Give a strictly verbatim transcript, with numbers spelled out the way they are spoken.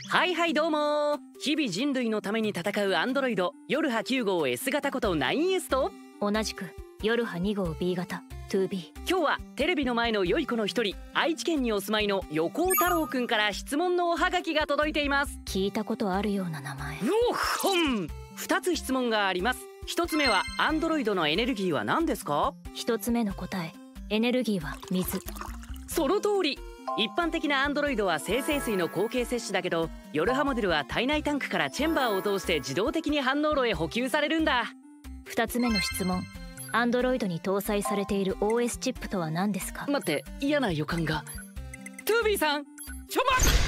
はいはいどうも。日々人類のために戦うアンドロイドヨルハきゅう号 S 型こと ナインエス と同じくヨルハに号 B 型 ツービー。 今日はテレビの前の良い子の一人、愛知県にお住まいの横尾太郎くんから質問のおはがきが届いています。 聞いたことあるような名前。 おほん。ふたつ質問があります。ひとつめはアンドロイドのエネルギーは何ですか？ ひとつめの答え、エネルギーは水。 その通り。一般的なアンドロイドは精製水の後継摂取だけど、ヨルハモデルは体内タンクからチェンバーを通して自動的に反応炉へ補給されるんだ。 ふたつめの質問、アンドロイドに搭載されている オーエス チップとは何ですか？ 待って、嫌な予感が。トゥービーさんちょまっ